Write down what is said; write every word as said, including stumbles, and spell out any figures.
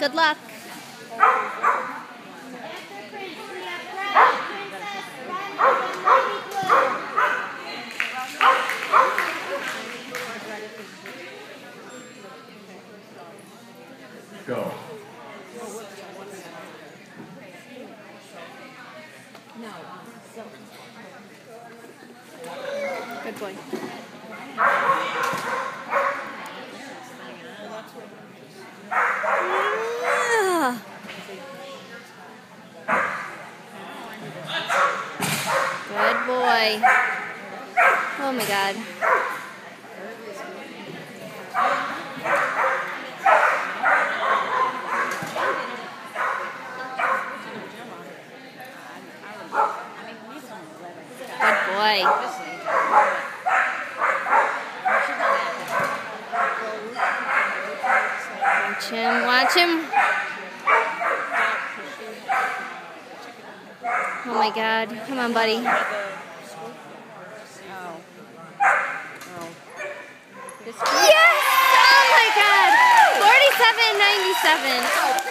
Good luck. Go. No. Good boy. Yeah. Good boy. Oh my God. Good boy. Watch him, watch him. Oh my God. Come on, buddy. Yes! Oh my God! forty-seven ninety-seven.